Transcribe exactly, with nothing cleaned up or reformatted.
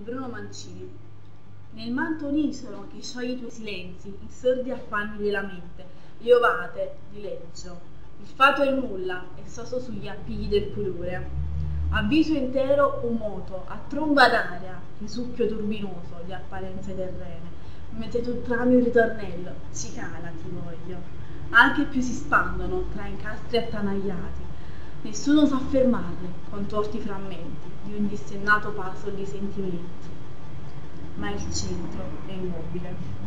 Bruno Mancini. Nel manto unissono che scioglie i tuoi silenzi, i sordi affanni della mente, le ovate di leggio. Il fato è nulla, è soso sugli appigli del pudore. A viso intero un moto, a tromba d'aria, risucchio turbinoso di apparenze terrene. Mentre tu trami un ritornello, cicala ti voglio. Anche più si spandono tra incastri attanagliati. Nessuno sa fermarli, contorti frammenti di un dissennato puzzle di sentimenti. Ma il centro è immobile.